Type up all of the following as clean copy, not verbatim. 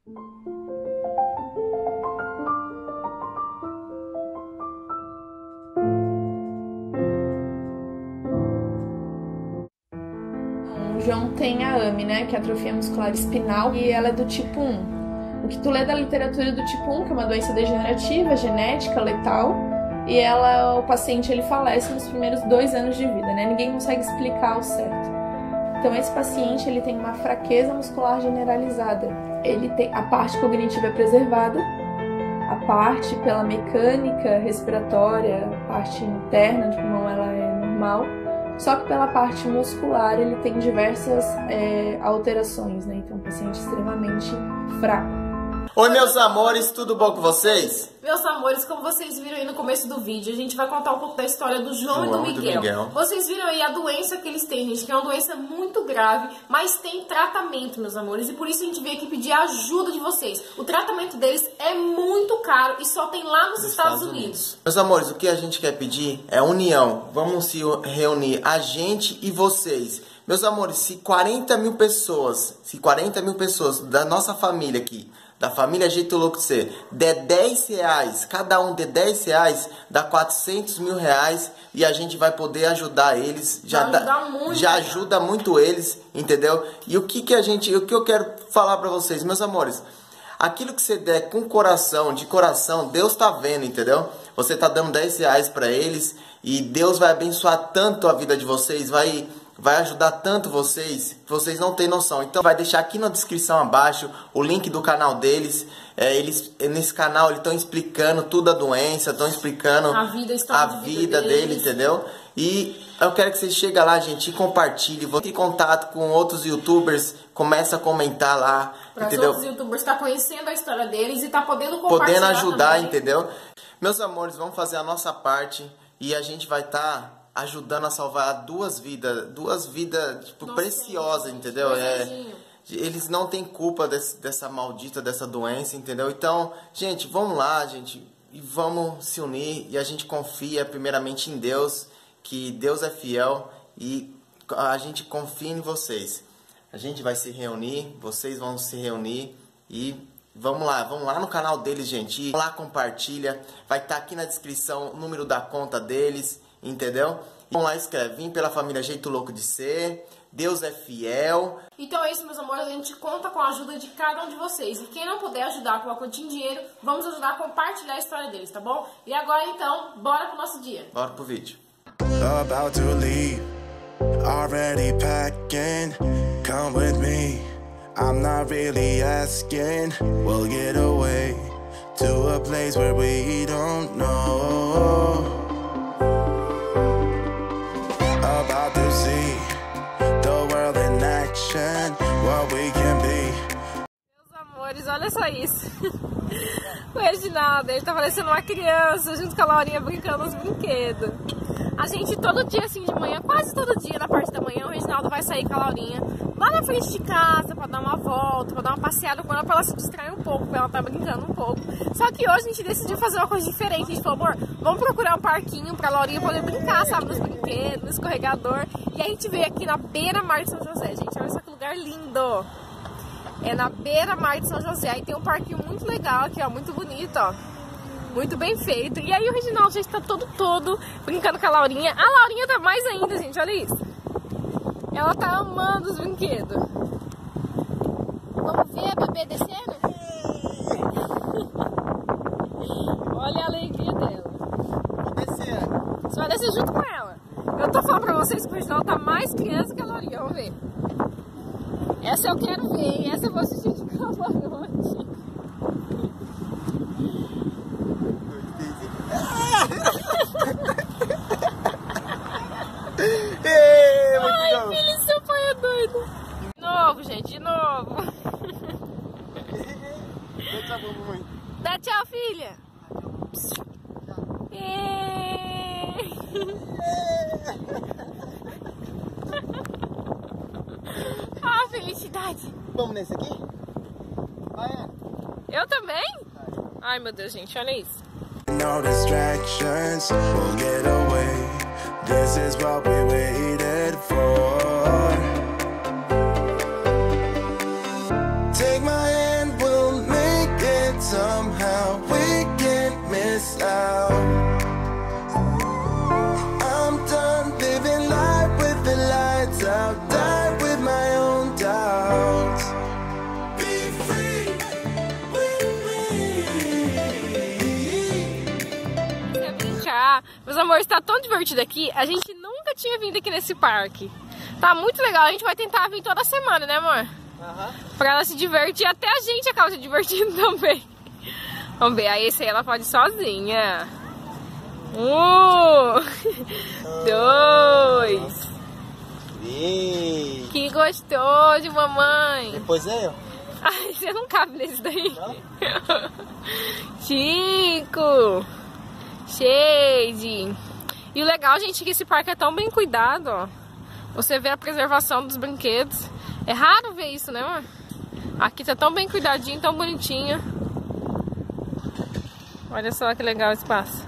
O João tem a AME, né, que é atrofia muscular espinal, e ela é do tipo 1. O que tu lê da literatura do tipo 1, que é uma doença degenerativa, genética, letal, e o paciente ele falece nos primeiros 2 anos de vida, né? Ninguém consegue explicar ao certo. Então esse paciente ele tem uma fraqueza muscular generalizada. Ele tem a parte cognitiva é preservada, a parte pela mecânica respiratória, a parte interna de pulmão ela é normal. Só que pela parte muscular ele tem diversas alterações, né? Então, um paciente extremamente fraco. Oi, meus amores, tudo bom com vocês? Meus amores, como vocês viram aí no começo do vídeo, a gente vai contar um pouco da história do João e do Miguel. Vocês viram aí a doença que eles têm, gente, que é uma doença muito grave, mas tem tratamento, meus amores, e por isso a gente veio aqui pedir a ajuda de vocês. O tratamento deles é muito caro e só tem lá nos Estados Unidos. Meus amores, o que a gente quer pedir é união. Vamos se reunir, a gente e vocês. Meus amores, se 40 mil pessoas da nossa família aqui, da família Jeito Louco de Ser, der 10 reais, cada um der 10 reais, dá 400 mil reais e a gente vai poder ajudar eles. Já ajuda muito eles, entendeu? E o que eu quero falar pra vocês, meus amores, aquilo que você der com coração, de coração, Deus tá vendo, entendeu? Você tá dando 10 reais pra eles e Deus vai abençoar tanto a vida de vocês, vai ajudar tanto vocês, que vocês não têm noção. Então vai deixar aqui na descrição abaixo o link do canal deles. Nesse canal eles estão explicando tudo a doença, estão explicando a vida deles, entendeu? E eu quero que vocês cheguem lá, gente, e compartilhem, vão ter contato com outros youtubers, começa a comentar lá, entendeu? Os outros youtubers estão conhecendo a história deles e tá podendo compartilhar, podendo ajudar também. Entendeu? Meus amores, vamos fazer a nossa parte e a gente vai estar ajudando a salvar duas vidas tipo, preciosas, entendeu? Eles não têm culpa dessa maldita, dessa doença, entendeu? Então, gente, vamos lá, gente, e vamos se unir, e a gente confia primeiramente em Deus, que Deus é fiel, e a gente confia em vocês. A gente vai se reunir, vocês vão se reunir, e vamos lá no canal deles, gente, e lá compartilha, vai estar aqui na descrição o número da conta deles, entendeu? Vamos lá, escreve, vim pela família Jeito Louco de Ser, Deus é fiel. Então é isso, meus amores, a gente conta com a ajuda de cada um de vocês. E quem não puder ajudar com uma quantia em dinheiro, vamos ajudar a compartilhar a história deles, tá bom? E agora então, bora pro nosso dia. Bora pro vídeo. About to leave, already packing, come with me, I'm not really asking, we'll get away to a place where we don't know. About to see the world in action, what we can be. Meus amores, olha só isso. O Reginaldo, ele tá parecendo uma criança junto com a Laurinha brincando nos brinquedos. A gente todo dia assim de manhã, quase todo dia na parte da manhã, o Reginaldo vai sair com a Laurinha lá na frente de casa pra dar uma volta, pra dar uma passeada com ela, pra ela se distrair um pouco, pra ela tá brincando um pouco. Só que hoje a gente decidiu fazer uma coisa diferente. A gente falou, amor, vamos procurar um parquinho pra Laurinha poder brincar, sabe, nos brinquedos, no escorregador. E a gente veio aqui na beira-mar de São José, gente. Olha só que lugar lindo. É na beira-mar de São José. Aí tem um parquinho muito legal aqui, ó, muito bonito, ó. Muito bem feito. E aí o Reginaldo já está todo brincando com a Laurinha. A Laurinha tá mais ainda, gente, olha isso. Ela tá amando os brinquedos. Vamos ver a bebê descendo? Olha a alegria dela. Vou descer. Você vai descer junto com ela. Eu tô falando pra vocês que o Reginaldo tá mais criança que a Laurinha. Vamos ver. Essa eu quero ver. E essa eu vou assistir de camarote. Ai, filho, seu pai é doido. De novo, gente, de novo. Dá tchau, filha. Ah, felicidade. Vamos nesse aqui? Vai, eu também? Ai, meu Deus, gente, olha isso. No distractions, we'll get away. This is what we waited for. Take my hand, we'll amores, tá tão divertido aqui. A gente nunca tinha vindo aqui nesse parque. Tá muito legal. A gente vai tentar vir toda semana, né, amor? Pra ela se divertir. Até a gente acaba se divertindo também. Vamos ver. Aí esse aí ela pode ir sozinha. 2. Que gostoso, mamãe. Depois é eu. Ai, você não cabe nesse daí. Chico. Shade. E o legal, gente, é que esse parque é tão bem cuidado, ó. Você vê a preservação dos brinquedos. É raro ver isso, né, amor? Aqui tá tão bem cuidadinho, tão bonitinho. Olha só que legal o espaço.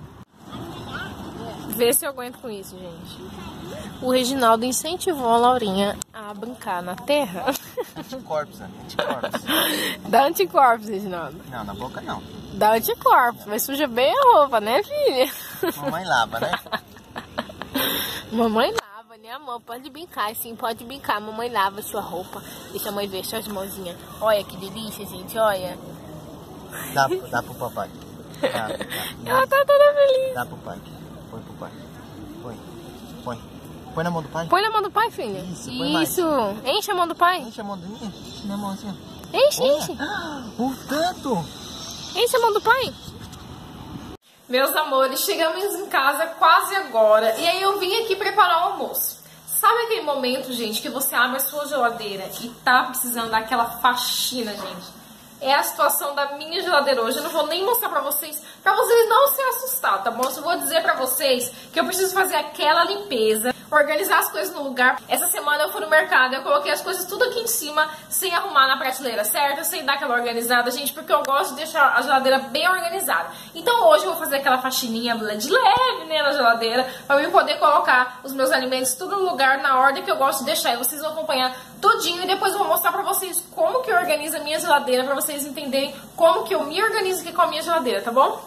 Vê se eu aguento com isso, gente. O Reginaldo incentivou a Laurinha a brincar na terra. Anticorpos, né? Anticorpos. Dá anticorpos, Reginaldo. Não, na boca não. Dá anticorpos, mas suja bem a roupa, né, filha? Mamãe lava, né? Mamãe lava, né, amor? Pode brincar, sim, pode brincar. Mamãe lava sua roupa. Deixa a mãe ver suas mãozinhas. Olha que delícia, gente, olha. Dá pro papai. Dá. Ela tá toda feliz. Dá pro pai. Põe pro pai. Põe. Põe na mão do pai. Põe na mão do pai, filha. Isso. Enche a mão do pai. Enche a mão do minha. Enche na mão assim, ó. Enche. O tanto. Enche a mão do pai. Meus amores, chegamos em casa quase agora. E aí eu vim aqui preparar o almoço. Sabe aquele momento, gente, que você abre a sua geladeira e tá precisando daquela faxina, gente? É a situação da minha geladeira hoje. Eu não vou nem mostrar pra vocês não se assustar, tá bom? Eu só vou dizer pra vocês que eu preciso fazer aquela limpeza, organizar as coisas no lugar. Essa semana eu fui no mercado, eu coloquei as coisas tudo aqui em cima, sem arrumar na prateleira certa, sem dar aquela organizada, gente, porque eu gosto de deixar a geladeira bem organizada. Então hoje eu vou fazer aquela faxininha de leve, né, na geladeira, pra eu poder colocar os meus alimentos tudo no lugar, na ordem que eu gosto de deixar. E vocês vão acompanhar tudinho e depois eu vou mostrar pra vocês como que eu organizo a minha geladeira, pra vocês entenderem como que eu me organizo aqui com a minha geladeira, tá bom?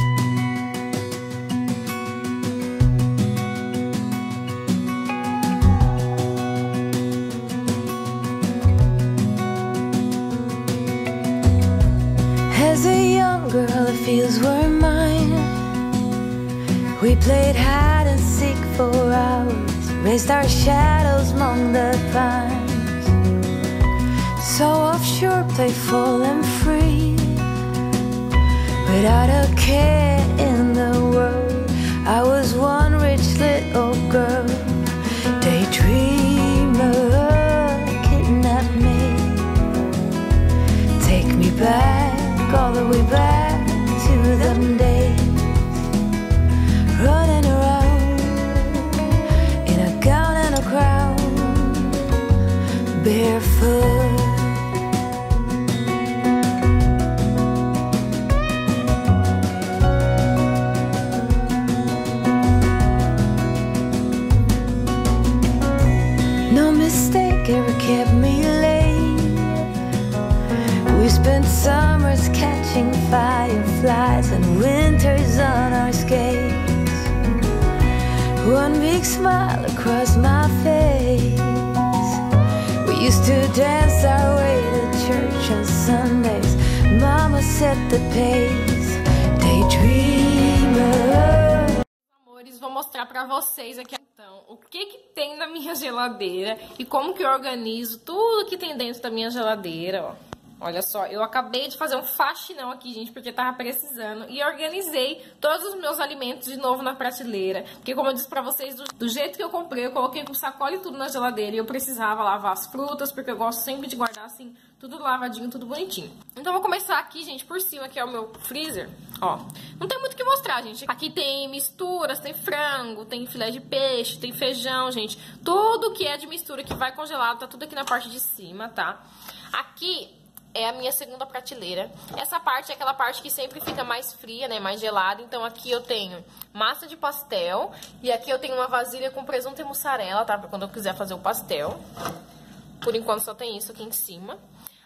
As a young girl, the fields were mine. We played hide and seek for hours, raised our shadows among the pines. So offshore, playful and free, without a care in the world. I was one rich little girl, daydreamer, kidnap me, take me back, all the way back to them days, running around in a gown and a crown, barefoot. No mistake ever kept me late. We spent summers catching fireflies and winters on our skates. One big smile across my face. We used to dance our way to church on Sundays. Mama set the pace. Daydreamer. Amores, vou mostrar pra vocês aqui então o que tem na minha geladeira e como que eu organizo tudo que tem dentro da minha geladeira, ó. Olha só, eu acabei de fazer um faxinão aqui, gente, porque tava precisando. E organizei todos os meus alimentos de novo na prateleira. Porque, como eu disse pra vocês, do jeito que eu comprei, eu coloquei com sacola e tudo na geladeira. E eu precisava lavar as frutas, porque eu gosto sempre de guardar, assim, tudo lavadinho, tudo bonitinho. Então, eu vou começar aqui, gente, por cima, que é o meu freezer. Ó, não tem muito o que mostrar, gente. Aqui tem misturas, tem frango, tem filé de peixe, tem feijão, gente. Tudo que é de mistura que vai congelado, tá tudo aqui na parte de cima, tá? Aqui é a minha segunda prateleira. Essa parte é aquela parte que sempre fica mais fria, né, mais gelada. Então aqui eu tenho massa de pastel. E aqui eu tenho uma vasilha com presunto e mussarela, tá? Pra quando eu quiser fazer o pastel. Por enquanto só tem isso aqui em cima.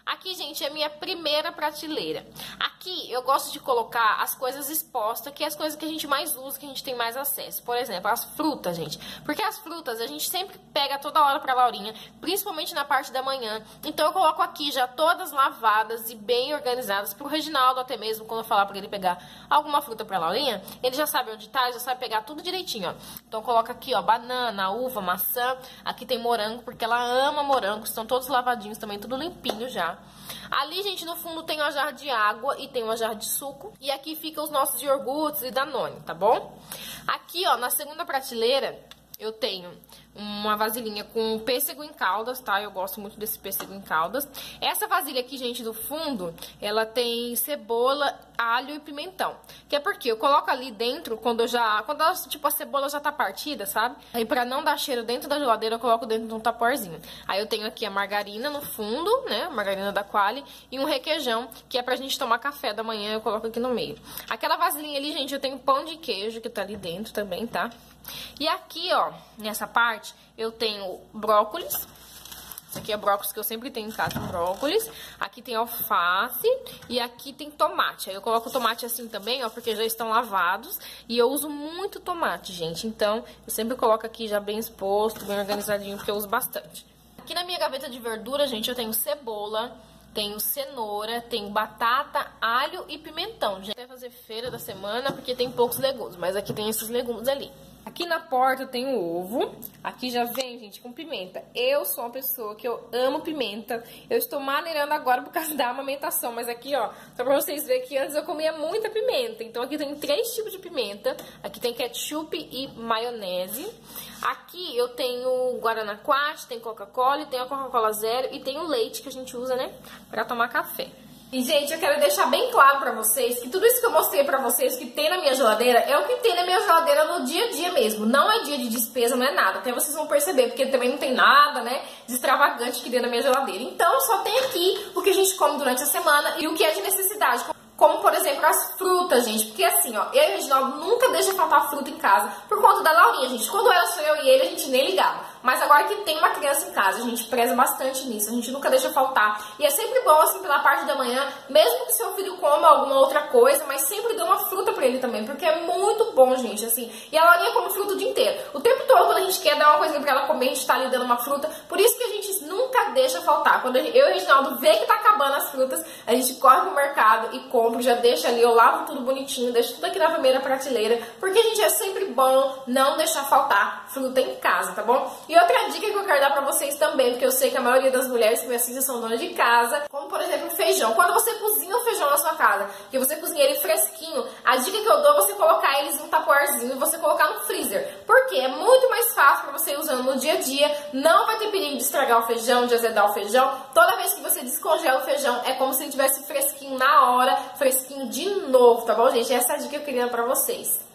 Aqui, gente, é a minha primeira prateleira. Aqui eu gosto de colocar as coisas expostas, que é as coisas que a gente mais usa, que a gente tem mais acesso. Por exemplo, as frutas, gente. Porque as frutas a gente sempre pega toda hora pra Laurinha, principalmente na parte da manhã. Então eu coloco aqui já todas lavadas e bem organizadas pro Reginaldo, até mesmo quando eu falar pra ele pegar alguma fruta pra Laurinha, ele já sabe onde tá, já sabe pegar tudo direitinho, ó. Então coloca aqui, ó, banana, uva, maçã. Aqui tem morango, porque ela ama morango. Estão todos lavadinhos também, tudo limpinho já. Ali, gente, no fundo tem uma jarra de água e tem uma jarra de suco. E aqui ficam os nossos iogurtes e Danone, tá bom? Aqui, ó, na segunda prateleira, eu tenho uma vasilhinha com pêssego em caldas, tá? Eu gosto muito desse pêssego em caldas. Essa vasilha aqui, gente, do fundo, ela tem cebola, alho e pimentão. Que é porque eu coloco ali dentro, quando tipo, a cebola já tá partida, sabe? Aí pra não dar cheiro dentro da geladeira, eu coloco dentro de um taporzinho. Aí eu tenho aqui a margarina no fundo, né? A margarina da Qualy. E um requeijão, que é pra gente tomar café da manhã, eu coloco aqui no meio. Aquela vasilhinha ali, gente, eu tenho pão de queijo, que tá ali dentro também, tá? E aqui, ó, nessa parte, eu tenho brócolis. Esse aqui é brócolis que eu sempre tenho em casa, brócolis. Aqui tem alface e aqui tem tomate. Aí eu coloco o tomate assim também, ó, porque já estão lavados. E eu uso muito tomate, gente. Então, eu sempre coloco aqui já bem exposto, bem organizadinho, porque eu uso bastante. Aqui na minha gaveta de verdura, gente, eu tenho cebola, tenho cenoura, tenho batata, alho e pimentão. Já vai fazer feira da semana porque tem poucos legumes, mas aqui tem esses legumes ali. Aqui na porta eu tenho ovo. Aqui já vem, gente, com pimenta. Eu sou uma pessoa que eu amo pimenta. Eu estou maneirando agora por causa da amamentação. Mas aqui, ó, só pra vocês verem que antes eu comia muita pimenta. Então aqui tem 3 tipos de pimenta. Aqui tem ketchup e maionese. Aqui eu tenho Guaraná Quat, tem Coca-Cola, tem a Coca-Cola Zero e tem o leite que a gente usa, né, pra tomar café. E, gente, eu quero deixar bem claro pra vocês que tudo isso que eu mostrei pra vocês que tem na minha geladeira é o que tem na minha geladeira no dia a dia mesmo. Não é dia de despesa, não é nada. Até vocês vão perceber, porque também não tem nada, né, de extravagante aqui dentro da minha geladeira. Então, só tem aqui o que a gente come durante a semana e o que é de necessidade. Como, por exemplo, as frutas, gente. Porque assim, ó, eu e o Reginaldo nunca deixa faltar fruta em casa por conta da Laurinha, gente. Quando era só eu e ele, a gente nem ligava. Mas agora que tem uma criança em casa, a gente preza bastante nisso. A gente nunca deixa faltar. E é sempre bom, assim, pela parte da manhã, mesmo que seu filho coma alguma outra coisa, mas sempre dê uma fruta pra ele também. Porque é muito bom, gente, assim. E a Laurinha come fruta o dia inteiro. O tempo todo, quando a gente quer dar uma coisinha pra ela comer, a gente tá ali dando uma fruta. Por isso que a gente nunca deixa faltar. Quando eu e o Reginaldo vê que tá acabando as frutas, a gente corre pro mercado e compra, já deixa ali, eu lavo tudo bonitinho, deixo tudo aqui na primeira prateleira. Porque, gente, é sempre bom não deixar faltar fruta em casa, tá bom? E outra dica que eu quero dar pra vocês também, porque eu sei que a maioria das mulheres que me assistem são donas de casa, como por exemplo o feijão. Quando você cozinha o feijão na sua casa, que você cozinha ele fresquinho, a dica que eu dou é você colocar eles num tapoarzinho e você colocar no freezer. Porque é muito mais fácil pra você ir usando no dia a dia, não vai ter perigo de estragar o feijão, de azedar o feijão. Toda vez que você descongela o feijão, é como se ele tivesse fresquinho na hora, fresquinho de novo, tá bom, gente? Essa é a dica que eu queria dar pra vocês.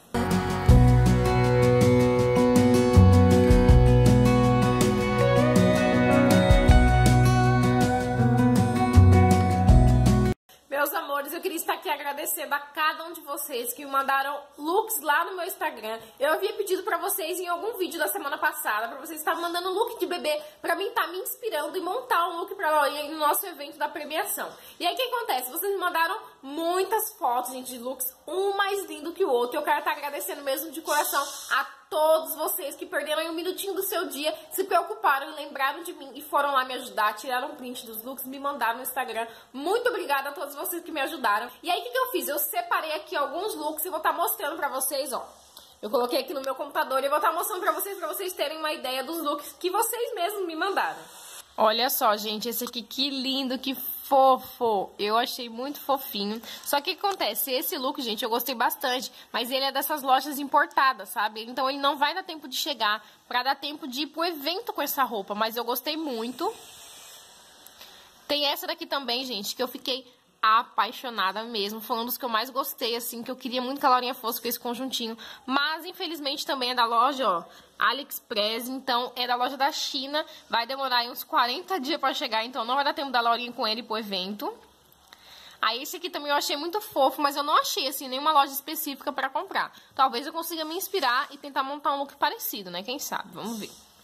Meus amores, eu queria estar aqui agradecendo a cada um de vocês que me mandaram looks lá no meu Instagram. Eu havia pedido pra vocês em algum vídeo da semana passada, pra vocês estarem mandando look de bebê pra mim estar me inspirando e montar um look pra Laurinha no nosso evento da premiação. E aí o que acontece? Vocês me mandaram muitas fotos, gente, de looks, um mais lindo que o outro. Eu quero estar agradecendo mesmo de coração a todos vocês que perderam um minutinho do seu dia, se preocuparam e lembraram de mim e foram lá me ajudar, tiraram um print dos looks, me mandaram no Instagram. Muito obrigada a todos vocês que me ajudaram. E aí, o que eu fiz? Eu separei aqui alguns looks e vou estar mostrando pra vocês, ó. Eu coloquei aqui no meu computador e vou estar mostrando pra vocês terem uma ideia dos looks que vocês mesmos me mandaram. Olha só, gente, esse aqui, que lindo, que fofo. Eu achei muito fofinho. Só que o que acontece? Esse look, gente, eu gostei bastante, mas ele é dessas lojas importadas, sabe? Então ele não vai dar tempo de chegar pra dar tempo de ir pro evento com essa roupa, mas eu gostei muito. Tem essa daqui também, gente, que eu fiquei apaixonada mesmo. Foi um dos que eu mais gostei, assim, que eu queria muito que a Laurinha fosse com esse conjuntinho. Mas, infelizmente, também é da loja, ó, AliExpress, então é da loja da China. Vai demorar aí uns 40 dias pra chegar, então não vai dar tempo da Laurinha com ele pro evento. Aí esse aqui também eu achei muito fofo, mas eu não achei, assim, nenhuma loja específica pra comprar. Talvez eu consiga me inspirar e tentar montar um look parecido, né? Quem sabe? Vamos ver.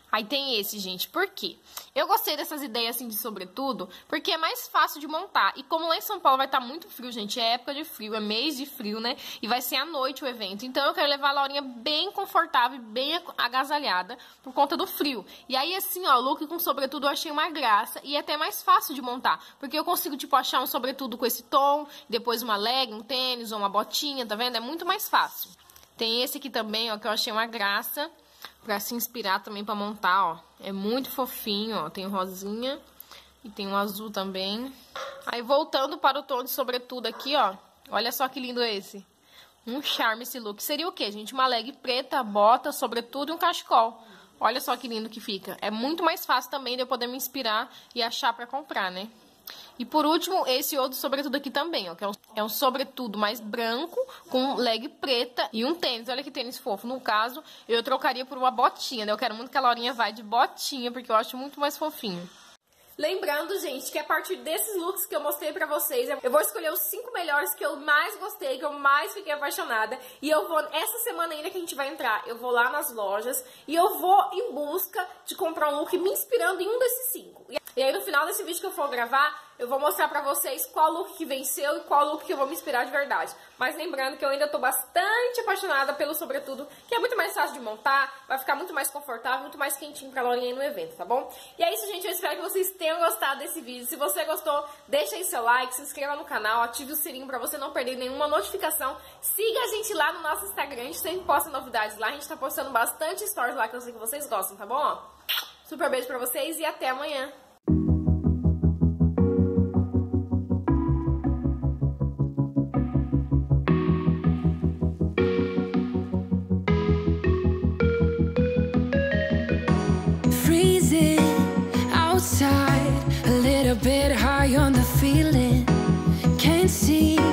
Aí tem esse, gente. Por quê? Eu gostei dessas ideias, assim, de sobretudo, porque é mais fácil de montar. E como lá em São Paulo vai estar muito frio, gente, é época de frio, é mês de frio, né? E vai ser à noite o evento. Então eu quero levar a Laurinha bem confortável, bem agasalhada, por conta do frio. E aí, assim, ó, o look com sobretudo eu achei uma graça e é até mais fácil de montar. Porque eu consigo, tipo, achar um sobretudo com esse tom, depois uma leg, um tênis ou uma botinha, tá vendo? É muito mais fácil. Tem esse aqui também, ó, que eu achei uma graça. Pra se inspirar também pra montar, ó. É muito fofinho, ó. Tem um rosinha e tem um azul também. Aí voltando para o tom de sobretudo aqui, ó. Olha só que lindo esse. Um charme esse look. Seria o quê, gente? Uma leg preta, bota, sobretudo e um cachecol. Olha só que lindo que fica. É muito mais fácil também de eu poder me inspirar e achar pra comprar, né? E por último, esse outro sobretudo aqui também, ó, que é um sobretudo mais branco, com leg preta e um tênis. Olha que tênis fofo. No caso, eu trocaria por uma botinha, né? Eu quero muito que a Laurinha vá de botinha, porque eu acho muito mais fofinho. Lembrando, gente, que a partir desses looks que eu mostrei pra vocês, eu vou escolher os 5 melhores que eu mais gostei, que eu mais fiquei apaixonada. E eu vou, essa semana ainda que a gente vai entrar, eu vou lá nas lojas e eu vou em busca de comprar um look me inspirando em um desses 5. E aí no final desse vídeo que eu for gravar, eu vou mostrar pra vocês qual look que venceu e qual look que eu vou me inspirar de verdade. Mas lembrando que eu ainda tô bastante apaixonada pelo sobretudo, que é muito mais fácil de montar, vai ficar muito mais confortável, muito mais quentinho pra Laurinha aí no evento, tá bom? E é isso, gente, eu espero que vocês tenham gostado desse vídeo. Se você gostou, deixa aí seu like, se inscreva no canal, ative o sininho pra você não perder nenhuma notificação. Siga a gente lá no nosso Instagram, a gente sempre posta novidades lá, a gente tá postando bastante stories lá que eu sei que vocês gostam, tá bom? Super beijo pra vocês e até amanhã! Outside, a little bit high on the feeling. Can't see